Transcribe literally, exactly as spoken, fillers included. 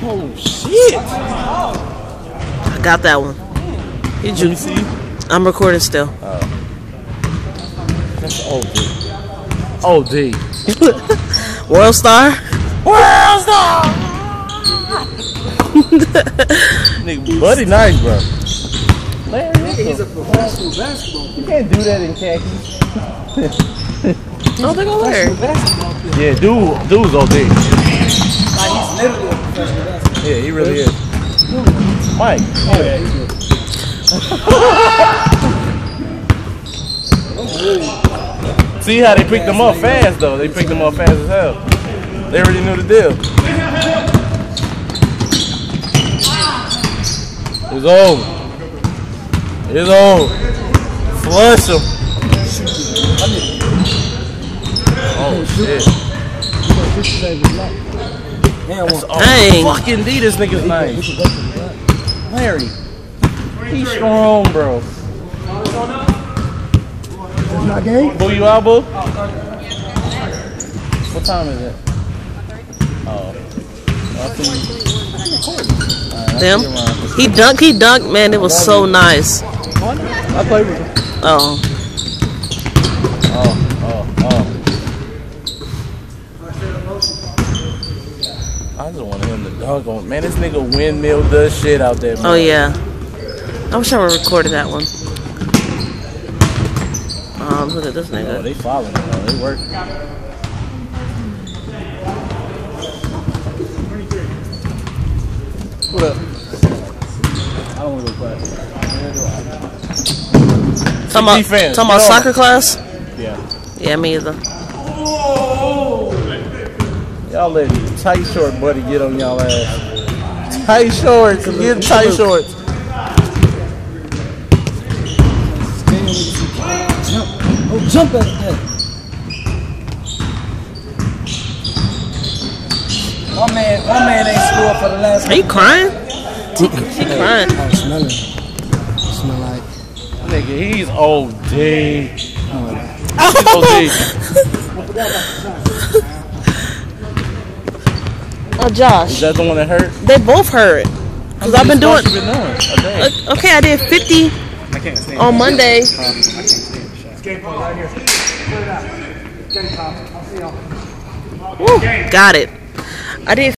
Oh shit! I got that one. Did you? Let me see. I'm recording still. Oh. That's O D. O D. World Star? World Star! Nigga, Buddy nice, bro. Larry, He's a professional basketball player. you can't do that in khakis. Oh, they go there. Basketball player. Yeah, dude, dude's O D. Like, he's literally a professional basketball Yeah, he really is. Mike. player. Oh, yeah, he's good. See how they picked them up fast, though. They picked them up fast as hell. They already knew the deal. It's over. It's over. Flush him. Oh, shit. That's Dang. oh, fucking D, this nigga's nice. Larry. He's strong, bro. It's not game? Boo, you out, boo? What time is it? Oh. I see you. Right, Them? He dunked, he dunked, man, it was so nice. I played with him. Oh. Oh, oh, oh. I just wanted him to dunk on. Man, this nigga windmill does shit out there, man. Oh, yeah. I wish I would have recorded that one. Um, look at this Oh, nigga. they following him, though. They work. What up? I don't want to go class. Talking about, defense. talking about Get on. soccer class? Yeah. Yeah, me either. Y'all let tight short buddy get on y'all ass. Tight shorts. Get him tight shorts. Jump. Oh, jump at that. One man, one man ain't scored for the last. Are you crying? She, she crying. Oh, smell it. Smell like. Nigga, he's O D. Oh. He's O D. Oh, Josh. Is that the one that hurt? They both hurt. Cause I've been doing. What you been doing? A day. Okay, I did fifty I can't stand on Monday. it. I can't stand it. Skate ball right here. Put it out. Skate ball. I'll see y'all. Woo, got it. I did